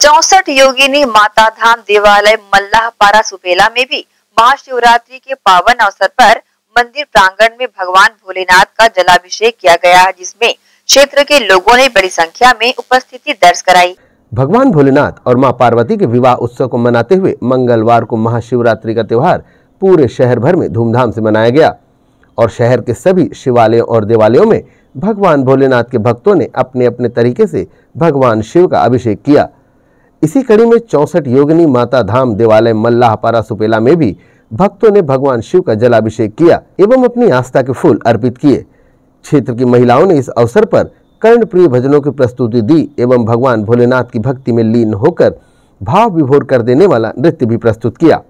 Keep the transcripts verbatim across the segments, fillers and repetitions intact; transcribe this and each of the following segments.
चौसठ योगिनी माता धाम देवालय मल्लाहपारा सुपेला में भी महाशिवरात्रि के पावन अवसर पर मंदिर प्रांगण में भगवान भोलेनाथ का जलाभिषेक किया गया, जिसमें क्षेत्र के लोगों ने बड़ी संख्या में उपस्थिति दर्ज कराई। भगवान भोलेनाथ और मां पार्वती के विवाह उत्सव को मनाते हुए मंगलवार को महाशिवरात्रि का त्योहार पूरे शहर भर में धूमधाम से मनाया गया और शहर के सभी शिवालयों और देवालयों में भगवान भोलेनाथ के भक्तों ने अपने अपने तरीके से भगवान शिव का अभिषेक किया। इसी कड़ी में चौसठ योगिनी माता धाम देवालय मल्लाहपारा सुपेला में भी भक्तों ने भगवान शिव का जलाभिषेक किया एवं अपनी आस्था के फूल अर्पित किए। क्षेत्र की महिलाओं ने इस अवसर पर कर्णप्रिय भजनों की प्रस्तुति दी एवं भगवान भोलेनाथ की भक्ति में लीन होकर भाव विभोर कर देने वाला नृत्य भी प्रस्तुत किया।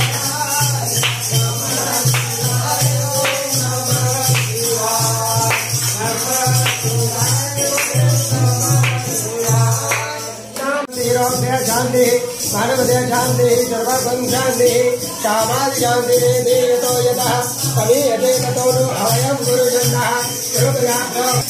शांति मानवदया शांति सर्वं शांति कामादि शांति देतो यतः तमेयते ततो अवयं गुरुजन्नः गुरुप्रयाः।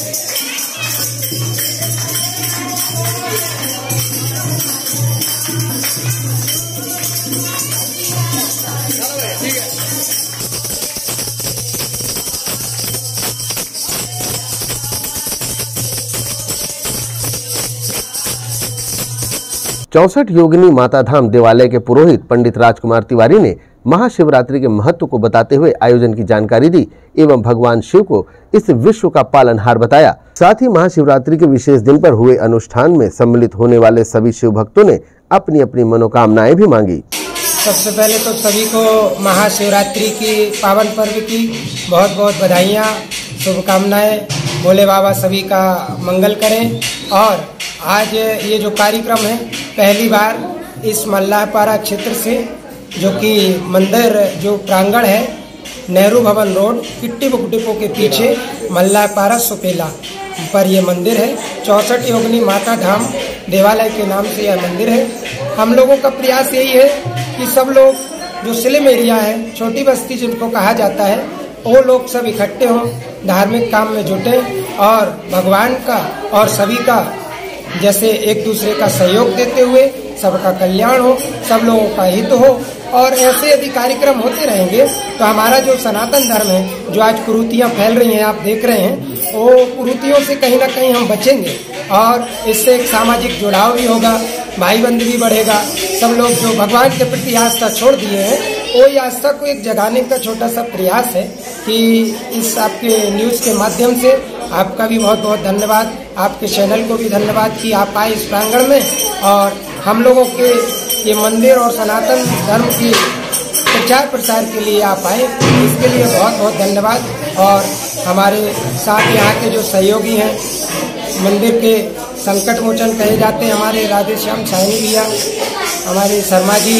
चौसठ योगिनी माता धाम देवालय के पुरोहित पंडित राजकुमार तिवारी ने महाशिवरात्रि के महत्व को बताते हुए आयोजन की जानकारी दी एवं भगवान शिव को इस विश्व का पालनहार बताया। साथ ही महाशिवरात्रि के विशेष दिन पर हुए अनुष्ठान में सम्मिलित होने वाले सभी शिव भक्तों ने अपनी अपनी मनोकामनाएं भी मांगी। सबसे पहले तो सभी को महाशिवरात्रि की पावन पर्व की बहुत बहुत बधाइयाँ, शुभकामनाएं। भोले बाबा सभी का मंगल करें। और आज ये जो कार्यक्रम है, पहली बार इस मल्लाहपारा क्षेत्र से, जो कि मंदिर जो प्रांगण है नेहरू भवन रोड किट्टी बुक डिपो के पीछे मल्लाहपारा सुपेला पर यह मंदिर है। चौसठ योगिनी माता धाम देवालय के नाम से यह मंदिर है। हम लोगों का प्रयास यही है कि सब लोग जो स्लम एरिया है, छोटी बस्ती जिनको कहा जाता है, वो लोग सब इकट्ठे हों, धार्मिक काम में जुटे और भगवान का और सभी का जैसे एक दूसरे का सहयोग देते हुए सबका कल्याण हो, सब लोगों का हित हो। और ऐसे यदि कार्यक्रम होते रहेंगे तो हमारा जो सनातन धर्म है, जो आज कुरीतियाँ फैल रही हैं, आप देख रहे हैं, वो कुरीतियों से कहीं ना कहीं हम बचेंगे और इससे एक सामाजिक जुड़ाव भी होगा, भाई बंध भी बढ़ेगा। सब लोग जो भगवान के प्रति आस्था छोड़ दिए हैं, वो आस्था को एक जगाने का छोटा सा प्रयास है कि इस आपके न्यूज़ के माध्यम से आपका भी बहुत बहुत धन्यवाद, आपके चैनल को भी धन्यवाद कि आप आए इस प्रांगण में और हम लोगों के ये मंदिर और सनातन धर्म की प्रचार प्रसार के लिए आप आए, इसके लिए बहुत बहुत धन्यवाद। और हमारे साथ यहाँ के जो सहयोगी हैं, मंदिर के संकट मोचन कहे जाते हैं हमारे राधे श्याम साहनी भैया, हमारे शर्मा जी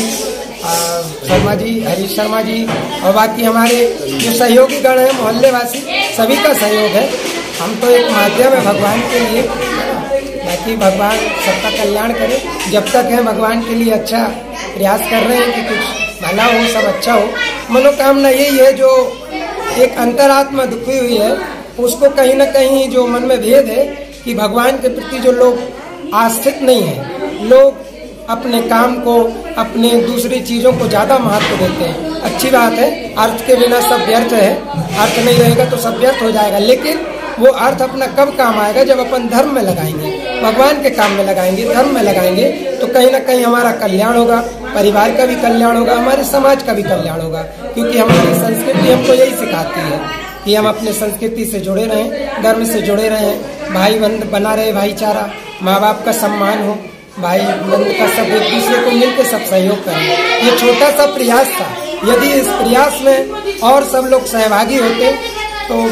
शर्मा जी हरीश शर्मा जी और बाकी हमारे जो सहयोगी गण हैं, मोहल्ले वासी, सभी का सहयोग है। हम तो एक माध्यम है भगवान के लिए, बाकी भगवान सबका कल्याण करे। जब तक है भगवान के लिए अच्छा प्रयास कर रहे हैं कि कुछ भला हो, सब अच्छा हो। मनोकामना यही है, जो एक अंतरात्मा दुखी हुई है उसको कहीं ना कहीं जो मन में भेद है कि भगवान के प्रति जो लोग आस्थित नहीं है, लोग अपने काम को, अपने दूसरी चीजों को ज्यादा महत्व देते हैं। अच्छी बात है, अर्थ के बिना सब व्यर्थ है, अर्थ नहीं रहेगा तो सब व्यर्थ हो जाएगा। लेकिन वो अर्थ अपना कब काम आएगा, जब अपन धर्म में लगाएंगे, भगवान के काम में लगाएंगे, धर्म में लगाएंगे, तो कहीं ना कहीं हमारा कल्याण होगा, परिवार का भी कल्याण होगा, हमारे समाज का भी कल्याण होगा। क्योंकि हमारी संस्कृति हमको यही सिखाती है कि हम अपने संस्कृति से जुड़े रहें, धर्म से जुड़े रहें, भाई बंध बना रहे, भाईचारा, माँ बाप का सम्मान हो, भाई बंध का सब एक दूसरे को मिलकर सब सहयोग करें। ये छोटा सा प्रयास था, यदि इस प्रयास में और सब लोग सहभागी होते तो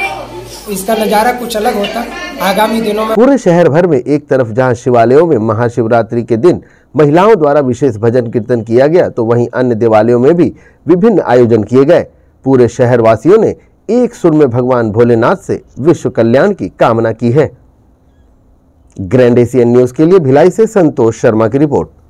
इसका नजारा कुछ अलग होता। आगामी दिनों में पूरे शहर भर में एक तरफ जहां शिवालयों में महाशिवरात्रि के दिन महिलाओं द्वारा विशेष भजन कीर्तन किया गया, तो वहीं अन्य देवालयों में भी विभिन्न आयोजन किए गए। पूरे शहर वासियों ने एक सुर में भगवान भोलेनाथ से विश्व कल्याण की कामना की है। ग्रैंड एशियन न्यूज के लिए भिलाई से संतोष शर्मा की रिपोर्ट।